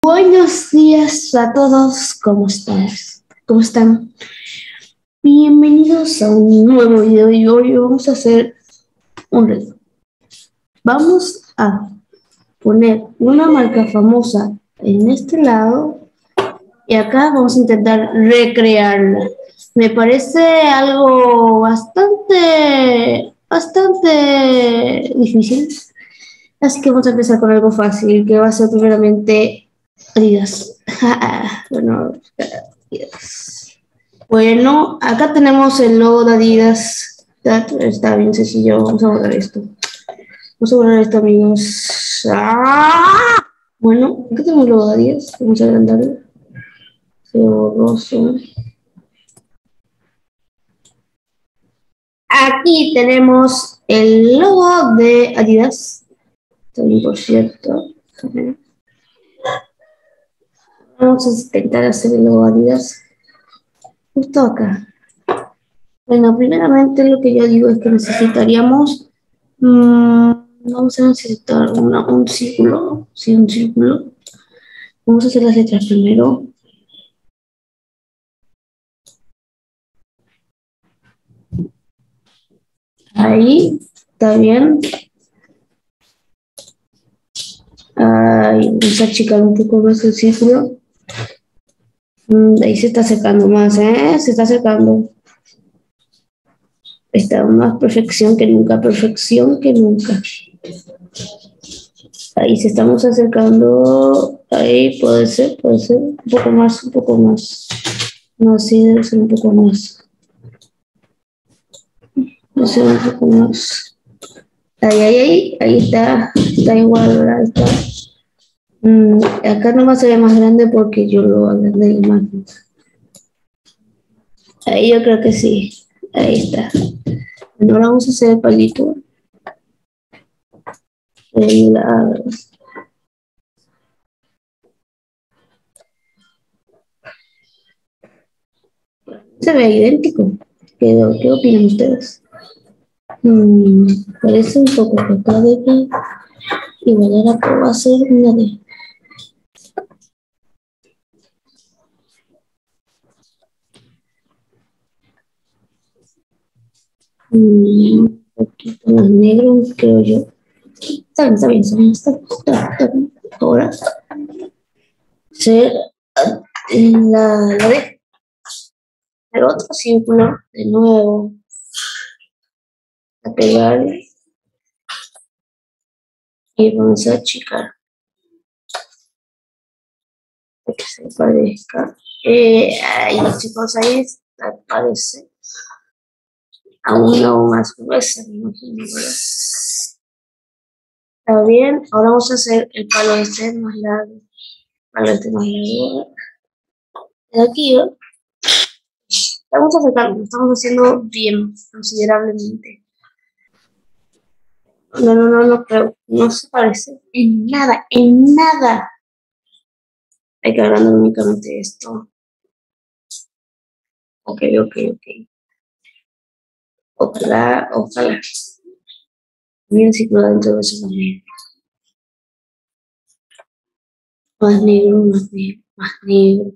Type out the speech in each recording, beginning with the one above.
Buenos días a todos, ¿cómo están? ¿Cómo están? Bienvenidos a un nuevo video y hoy vamos a hacer un reto. Vamos a poner una marca famosa en este lado y acá vamos a intentar recrearla. Me parece algo bastante difícil, así que vamos a empezar con algo fácil, que va a ser primeramente Adidas. Bueno, Adidas. Bueno, acá tenemos el logo de Adidas. Está bien sencillo. Vamos a borrar esto. Vamos a borrar esto, amigos. Bueno, acá tenemos el logo de Adidas. Vamos a agrandarlo. Se borroso. Aquí tenemos el logo de Adidas. También, por cierto. Vamos a intentar hacer el logo de Adidas justo acá. Bueno, primeramente lo que yo digo es que necesitaríamos, vamos a necesitar un círculo, sí, un círculo. Vamos a hacer las letras primero. Ahí, está bien. Ahí, vamos a achicar un poco más el círculo. Ahí se está acercando más, ¿eh? Se está acercando. Está más perfección que nunca, perfección que nunca. Ahí se estamos acercando. Ahí puede ser, un poco más, un poco más. No, sí, debe ser un poco más. Debe ser un poco más. Ahí está igual, ahí está. Acá nomás se ve más grande porque yo lo agrandé más. Ahí yo creo que sí. Ahí está. Bueno, ahora vamos a hacer el palito. Se ve idéntico. ¿Qué opinan ustedes? Parece un poco acá de aquí. Igual ahora puedo hacer una de. Un poquito más negro, creo yo. Está bien, está bien. Ahora, hacer la de el otro círculo de nuevo. A pegar y vamos a achicar. Para que se parezca. Ahí, chicos, ahí está, parece. Aún no más gruesa, me imagino, ¿verdad? Está bien, ahora vamos a hacer el palo este más largo. Palo este más largo. De aquí, ¿no? Estamos acercando, lo estamos haciendo bien, considerablemente. No creo, no se parece en nada, en nada. Hay que agrandar únicamente esto. Ok. Ojalá. Bien círculo dentro de eso también. Más negro, más negro, más negro.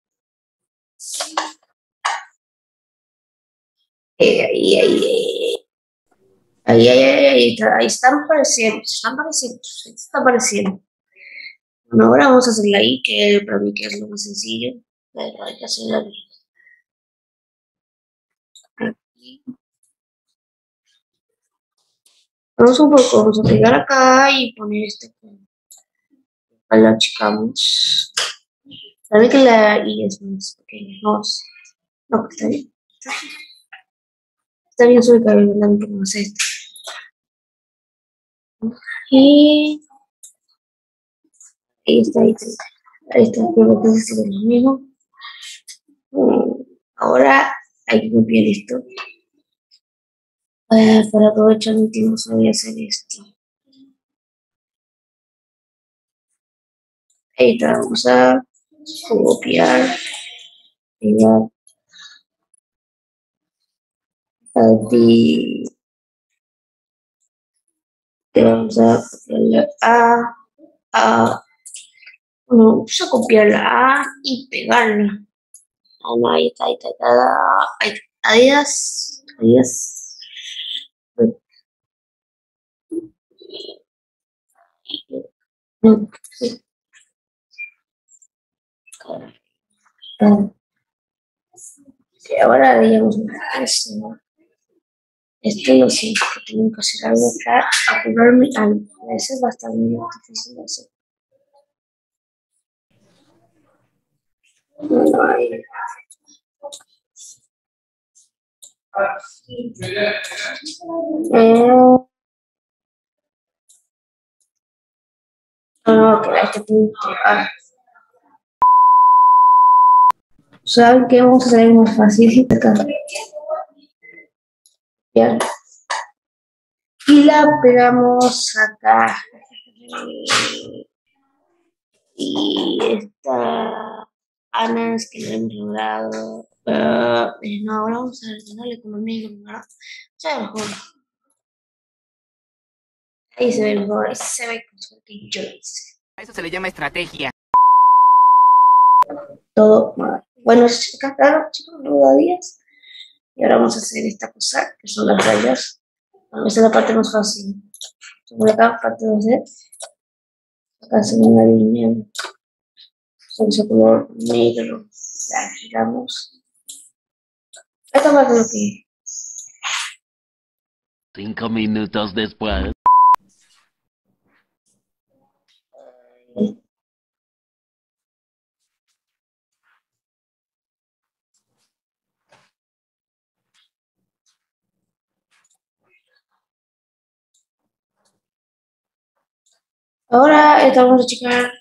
Ahí están apareciendo, se está apareciendo. Bueno, ahora vamos a hacerla ahí, que para mí que es lo más sencillo. Pero hay que hacerla bien. Aquí. Vamos un poco, vamos a pegar acá y poner este. Ahí la achicamos. Sabe que la I es más pequeña, no, está bien. Está bien sobre cabello, un poco más este. Y ahí está. Creo que es lo mismo. Ahora hay que copiar esto. Para aprovechar mi tiempo, voy a hacer esto. Ahí está, vamos a copiar, pegar, aquí. Te vamos a copiar la A, Bueno, vamos a copiarla y pegarla. Ah, no, ahí está, ahí está, ahí está. Adiós, adiós. No, sí, claro. Sí, ahora digamos, esto lo siento, que tengo que hacer algo para apurarme algo. Eso es bastante difícil de hacer. No hay. No, que este punto. ¿Saben qué? Vamos a hacer más fácil acá. Ya. Y la pegamos acá. Y esta Ana es que no hemos logrado. No, ahora vamos a ordenar la economía y ¿no? Se ve mejor. Ahí se ve mejor. Ahí se ve como que yo hice. A eso se le llama estrategia. Todo mal. Bueno, acá está, chicos, no da días. Y ahora vamos a hacer esta cosa, que son las rayas. Bueno, esa es la parte más fácil. Por acá, parte 2D. Acá hacemos una línea. Son ese color negro. La giramos. Esta parte es lo que 5 minutos después. ahora vamos a checar.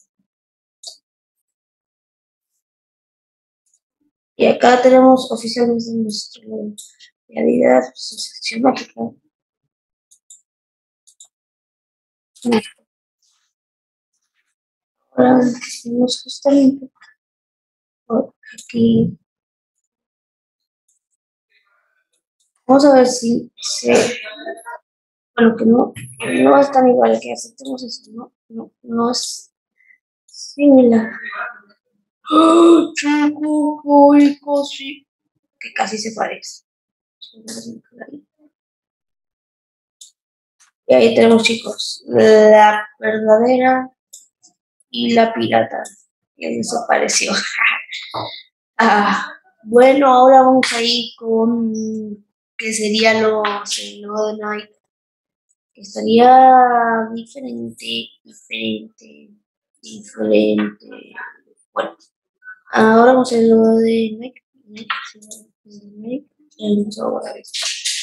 Y acá tenemos oficialmente nuestro realidad, sección mágica. Ahora tenemos justamente por aquí. Vamos a ver si se. Bueno, que no es tan igual que aceptemos eso, no es similar. ¡Ah, chico! ¡Uy, casi! Que casi se parece. Y ahí tenemos, chicos, la verdadera y la pirata. Y desapareció. Bueno, ahora vamos a ir con que sería lo de Nike. Que estaría diferente. Bueno, ahora vamos a hacer lo de Nike. Nike. Vamos a guardar esto.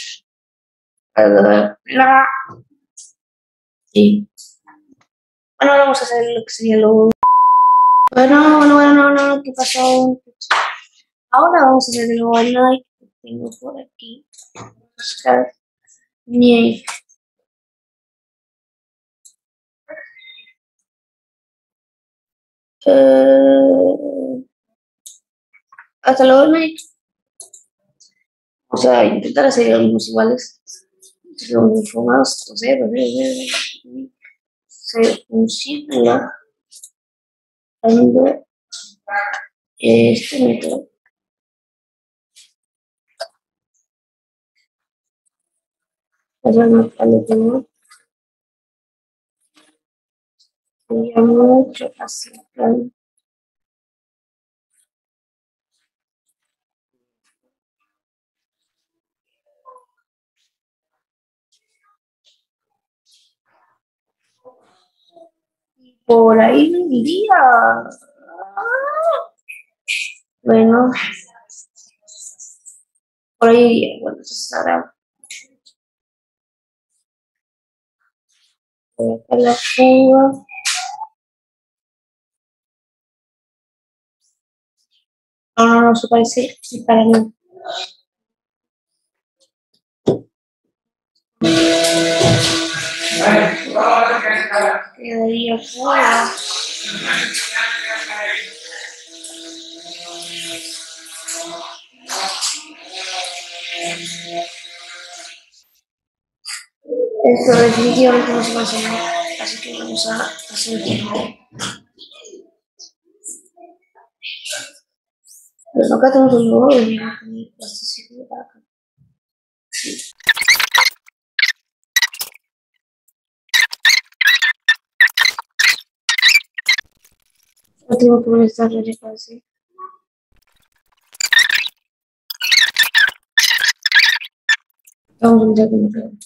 Sí. Bueno, ahora vamos a hacer lo que sería lo. Bueno, no, ¿qué pasó? Ahora vamos a hacer el logo de Nike que tengo por aquí. Buscar Nike. Hasta luego, Nike. O sea, intentar hacer algunos iguales. Los informados, no sé, se funciona usando este método. Sería mucho así. Por ahí me iría. Bueno, por ahí iría. Bueno, entonces ahora voy a la fuga. No, se parece para mí. Quedaría fuera. Esto definitivamente no se va a hacer, así que vamos a hacer el tiempo. Bueno, acá tenemos un nuevo y no tengo que molestar así. Vamos a mirar cómo queda.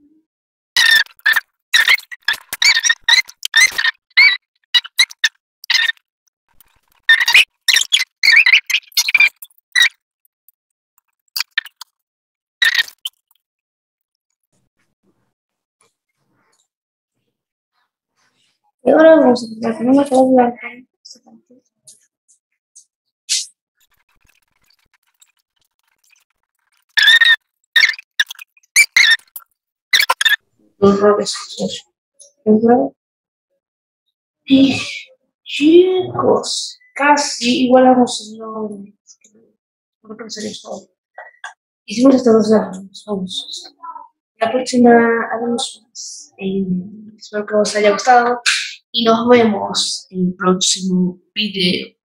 Y ahora vamos a empezar con una cara blanca. Esta parte. Los roles. Y chicos, casi igualamos el nombre. No pensar eso. Hicimos hasta 2 años. Vamos. La próxima haremos más. Espero que os haya gustado y nos vemos en el próximo video.